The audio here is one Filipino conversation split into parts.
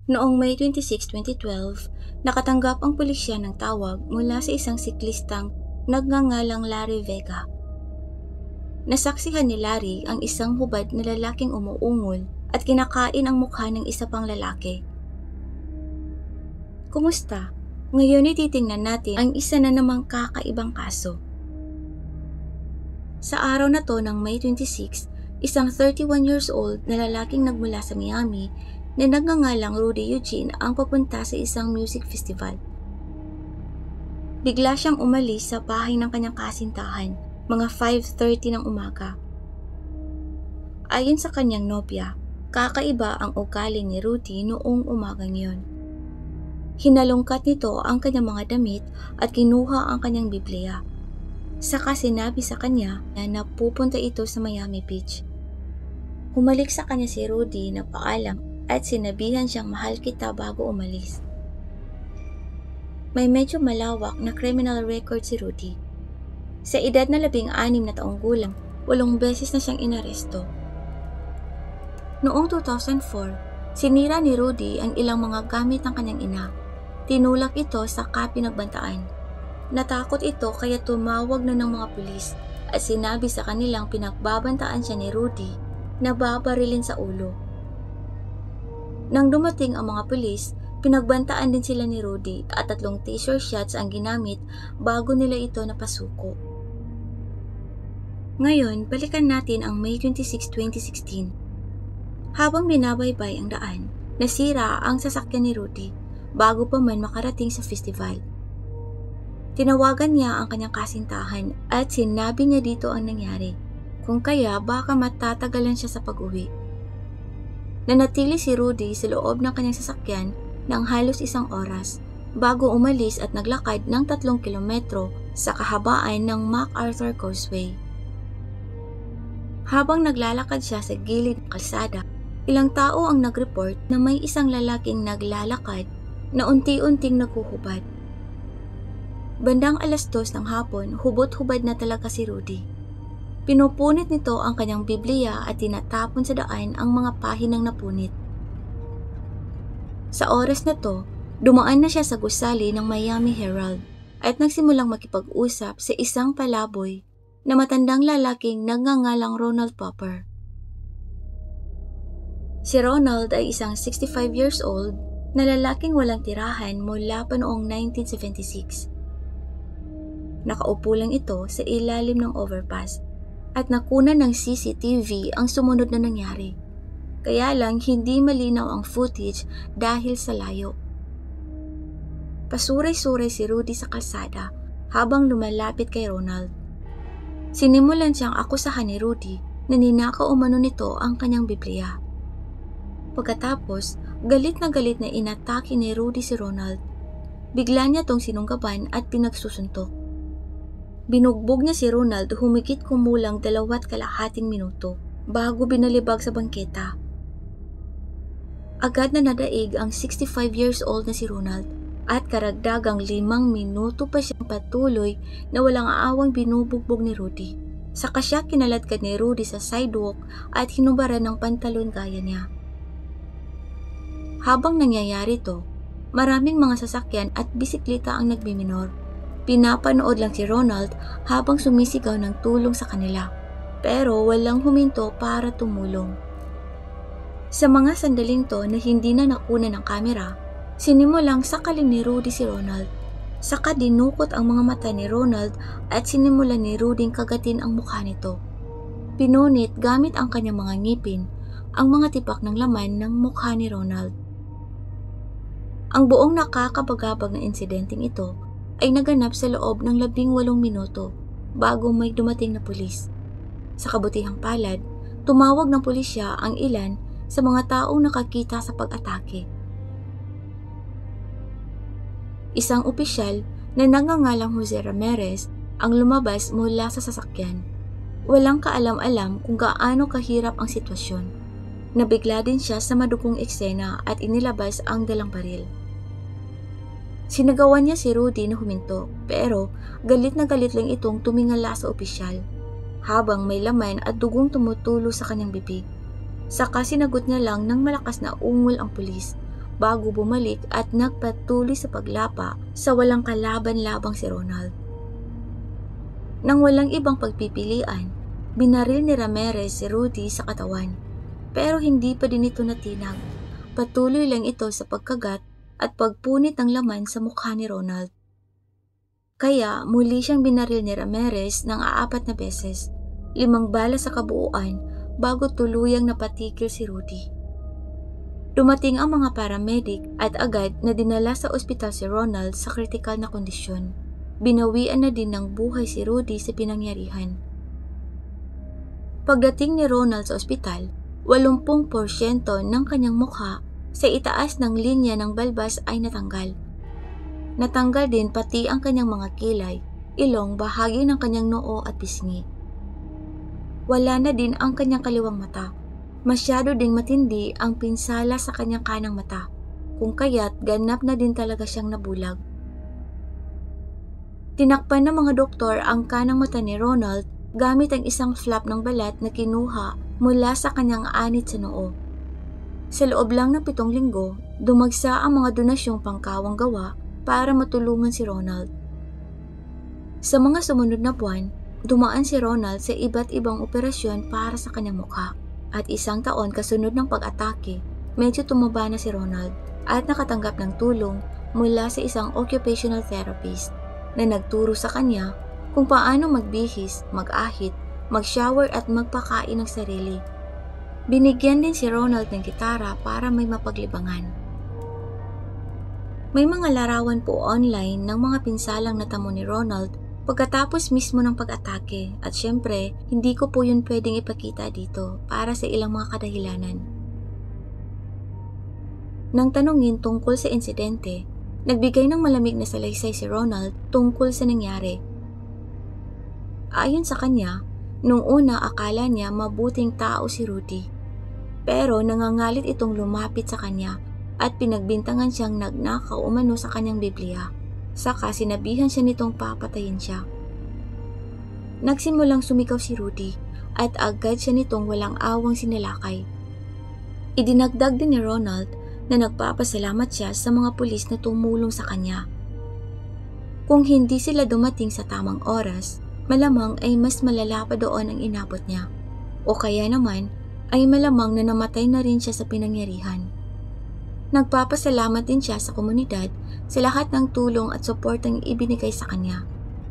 Noong May 26, 2012, nakatanggap ang pulisya ng tawag mula sa isang siklistang nagngangalang Larry Vega. Nasaksihan ni Larry ang isang hubad na lalaking umuungol at kinakain ang mukha ng isa pang lalaki. Kumusta? Ngayon ititingnan natin ang isa na namang kakaibang kaso. Sa araw na to ng May 26, isang 31 years old na lalaking nagmula sa Miami na nagngangalang Rudy Eugene ang papunta sa isang music festival. Bigla siyang umalis sa bahay ng kanyang kasintahan, mga 5:30 ng umaga. Ayon sa kanyang nobya, kakaiba ang ugali ni Rudy noong umagang yon. Hinalungkat nito ang kanyang mga damit at kinuha ang kanyang Biblia. Saka sinabi sa kanya na pupunta ito sa Miami Beach. Humalik sa kanya si Rudy na paalam at sinabihan siyang mahal kita bago umalis. May medyo malawak na criminal record si Rudy. Sa edad na 16 na taong gulang, 8 beses na siyang inaresto. Noong 2004, sinira ni Rudy ang ilang mga gamit ng kanyang ina. Tinulak ito sa pinagbantaan. Natakot ito kaya tumawag na ng mga pulis at sinabi sa kanilang pinagbabantaan siya ni Rudy na babarilin sa ulo. Nang dumating ang mga pulis, pinagbantaan din sila ni Rudy at 3 taser shots ang ginamit bago nila ito napasuko. Ngayon, balikan natin ang May 26, 2016. Habang binabaybay ang daan, nasira ang sasakyan ni Rudy bago pa man makarating sa festival. Tinawagan niya ang kanyang kasintahan at sinabi niya dito ang nangyari, kung kaya baka matatagalan siya sa pag-uwi. Nanatili si Rudy sa loob ng kanyang sasakyan ng halos 1 oras bago umalis at naglakad ng 3 kilometro sa kahabaan ng MacArthur Causeway. Habang naglalakad siya sa gilid ng kalsada, ilang tao ang nag-report na may isang lalaking naglalakad na unti-unting naghuhubad. Bandang 2:00 ng hapon, hubot-hubad na talaga si Rudy. Pinupunit nito ang kanyang Biblia at tinatapon sa daan ang mga pahinang napunit. Sa oras na to, dumaan na siya sa gusali ng Miami Herald at nagsimulang makipag-usap sa isang palaboy na matandang lalaking nagngangalang Ronald Popper. Si Ronald ay isang 65 years old na lalaking walang tirahan mula pa noong 1976. Nakaupo lang ito sa ilalim ng overpass at nakunan ng CCTV ang sumunod na nangyari. Kaya lang hindi malinaw ang footage dahil sa layo. Pasuray-suray si Rudy sa kalsada habang lumalapit kay Ronald. Sinimulan siyang akusahan ni Rudy na ninakaw umano nito ang kanyang Biblia. Pagkatapos, galit na inatake ni Rudy si Ronald. Bigla niya tong sinunggaban at pinagsusuntok. Binugbog niya si Ronald humigit kumulang 2.5 minuto bago binalibag sa bangketa. Agad na nadaig ang 65 years old na si Ronald at karagdagang 5 minuto pa siyang patuloy na walang aawang binubugbog ni Rudy. Saka siya kinaladkad ni Rudy sa sidewalk at hinubaran ng pantalon gaya niya. Habang nangyayari to, maraming mga sasakyan at bisikleta ang nagbiminor. Pinapanood lang si Ronald habang sumisigaw ng tulong sa kanila, pero walang huminto para tumulong. Sa mga sandaling to na hindi na nakuna ng kamera, sinimulang sakalin ni Rudy si Ronald. Saka dinukot ang mga mata ni Ronald at sinimulan ni Rudy kagatin ang mukha nito. Pinunit gamit ang kanyang mga ngipin ang mga tipak ng laman ng mukha ni Ronald. Ang buong nakakabagabag na insidenteng ito ay naganap sa loob ng 18 minuto bago may dumating na pulis. Sa kabutihang palad, tumawag ng pulisya ang ilan sa mga taong nakakita sa pag-atake. Isang opisyal na nagngangalang Jose Ramirez ang lumabas mula sa sasakyan. Walang kaalam-alam kung gaano kahirap ang sitwasyon. Nabigla din siya sa madugong eksena at inilabas ang dalang baril. Sinagawan niya si Rudy na huminto, pero galit na galit lang itong tumingala sa opisyal, habang may laman at dugong tumutulo sa kanyang bibig. Saka sinagot niya lang ng malakas na ungol ang pulis, bago bumalik at nagpatuloy sa paglapa sa walang kalaban-labang si Ronald. Nang walang ibang pagpipilian, binaril ni Ramirez si Rudy sa katawan, pero hindi pa din ito natinag. Patuloy lang ito sa pagkagat at pagpunit ng laman sa mukha ni Ronald. Kaya muli siyang binaril ni Ramirez ng 4 na beses, 5 bala sa kabuuan bago tuluyang napatigil si Rudy. Dumating ang mga paramedic at agad na dinala sa ospital si Ronald sa kritikal na kondisyon. Binawian na din ng buhay si Rudy sa pinangyarihan. Pagdating ni Ronald sa ospital, 80% ng kanyang mukha sa itaas ng linya ng balbas ay natanggal. Natanggal din pati ang kanyang mga kilay, ilong, bahagi ng kanyang noo at pisngi. Wala na din ang kanyang kaliwang mata. Masyado ding matindi ang pinsala sa kanyang kanang mata, kung kaya't ganap na din talaga siyang nabulag. Tinakpan ng mga doktor ang kanang mata ni Ronald gamit ang isang flap ng balat na kinuha mula sa kanyang anit sa noo. Sa loob lang ng 7 linggo, dumagsa ang mga donasyong pangkawang gawa para matulungan si Ronald. Sa mga sumunod na buwan, dumaan si Ronald sa iba't ibang operasyon para sa kanyang mukha. At 1 taon kasunod ng pag-atake, medyo tumaba na si Ronald at nakatanggap ng tulong mula sa isang occupational therapist na nagturo sa kanya kung paano magbihis, mag-ahit, mag-shower at magpakain ng sarili. Binigyan din si Ronald ng gitara para may mapaglibangan. May mga larawan po online ng mga pinsalang natamo ni Ronald pagkatapos mismo ng pag-atake at syempre, hindi ko po yun pwedeng ipakita dito para sa ilang mga kadahilanan. Nang tanungin tungkol sa insidente, nagbigay ng malamig na salaysay si Ronald tungkol sa nangyari. Ayon sa kanya, nung una akala niya mabuting tao si Rudy, pero nangangalit itong lumapit sa kanya at pinagbintangan siyang nagnakaw umano sa kanyang Biblia. Saka sinabihan siya nitong papatayin siya. Nagsimulang sumigaw si Rudy at agad siya nitong walang awang sinalakay. Idinagdag din ni Ronald na nagpapasalamat siya sa mga pulis na tumulong sa kanya. Kung hindi sila dumating sa tamang oras, malamang ay mas malala pa doon ang inabot niya. O kaya naman ay malamang na namatay na rin siya sa pinangyarihan. Nagpapasalamat din siya sa komunidad sa lahat ng tulong at suportang ibinigay sa kanya.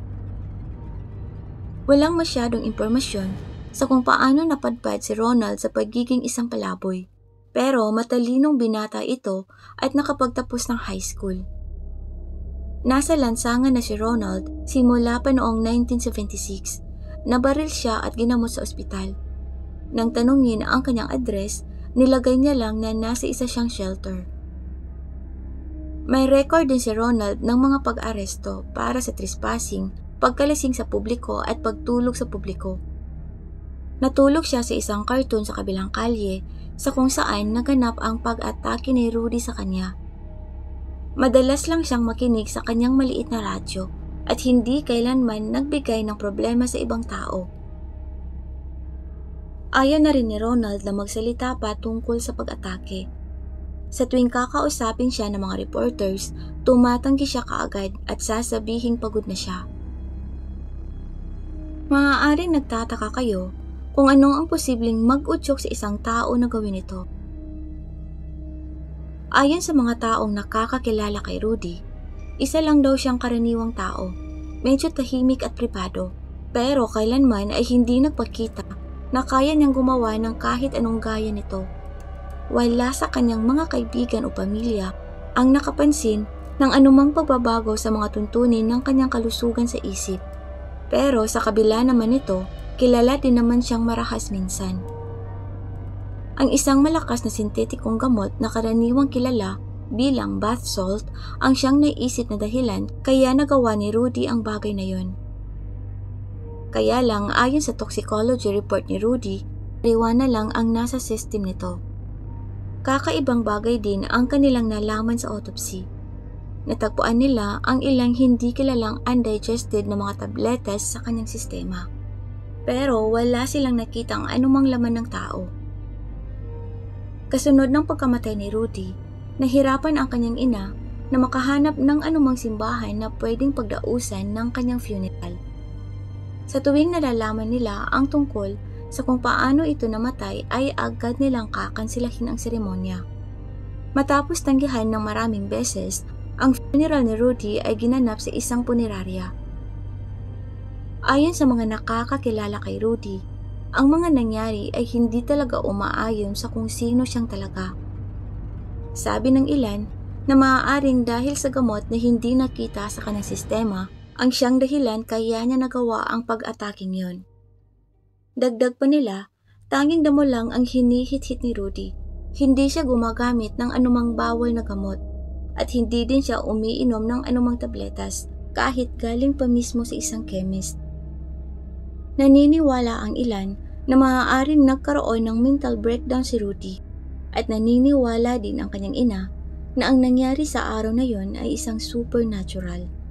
Walang masyadong impormasyon sa kung paano napadpad si Ronald sa pagiging isang palaboy, pero matalinong binata ito at nakapagtapos ng high school. Nasa lansangan na si Ronald simula pa noong 1976. Nabaril siya at ginamot sa ospital. Nang tanungin ang kanyang address, nilagay niya lang na nasa isa siyang shelter. May record din si Ronald ng mga pag-aresto para sa trespassing, pagkalasing sa publiko at pagtulog sa publiko. Natulog siya sa isang karton sa kabilang kalye sa kung saan naganap ang pag-atake ni Rudy sa kanya. Madalas lang siyang makinig sa kanyang maliit na radyo at hindi kailanman nagbigay ng problema sa ibang tao. Ayaw na rin ni Ronald na magsalita pa tungkol sa pag-atake. Sa tuwing kakausapin siya ng mga reporters, tumatanggi siya kaagad at sasabihing pagod na siya. Maaaring nagtataka kayo kung anong ang posibleng mag-udyok sa isang tao na gawin ito. Ayon sa mga taong nakakakilala kay Rudy, isa lang daw siyang karaniwang tao, medyo tahimik at pribado, pero kailanman ay hindi nagpakita na kaya niyang gumawa ng kahit anong gaya nito. Wala sa kanyang mga kaibigan o pamilya ang nakapansin ng anumang pagbabago sa mga tuntunin ng kanyang kalusugan sa isip. Pero sa kabila naman nito, kilala din naman siyang marahas minsan. Ang isang malakas na sintetikong gamot na karaniwang kilala bilang bath salt ang siyang naisip na dahilan kaya nagawa ni Rudy ang bagay na yon. Kaya lang ayon sa toxicology report ni Rudy, marijuana lang ang nasa system nito. Kakaibang bagay din ang kanilang nalaman sa autopsy. Natagpuan nila ang ilang hindi kilalang undigested na mga tabletes sa kanyang sistema. Pero wala silang nakitang anumang laman ng tao. Kasunod ng pagkamatay ni Rudy, Nahirapan ang kanyang ina na makahanap ng anumang simbahan na pwedeng pagdausan ng kanyang funeral. Sa tuwing nalalaman nila ang tungkol sa kung paano ito namatay ay agad nilang kakansilahin ang seremonya. Matapos tanggihan ng maraming beses, ang funeral ni Rudy ay ginanap sa isang punerarya. Ayon sa mga nakakakilala kay Rudy, ang mga nangyari ay hindi talaga umaayon sa kung sino siyang talaga. Sabi ng ilan na maaaring dahil sa gamot na hindi nakita sa kanyang sistema, ang siyang dahilan kaya niya nagawa ang pag-ataking yon. Dagdag pa nila, tanging damo lang ang hinihit-hit ni Rudy. Hindi siya gumagamit ng anumang bawal na gamot at hindi din siya umiinom ng anumang tabletas kahit galing pa mismo sa isang chemist. Naniniwala ang ilan na maaaring nagkaroon ng mental breakdown si Rudy at naniniwala din ang kanyang ina na ang nangyari sa araw na yon ay isang supernatural.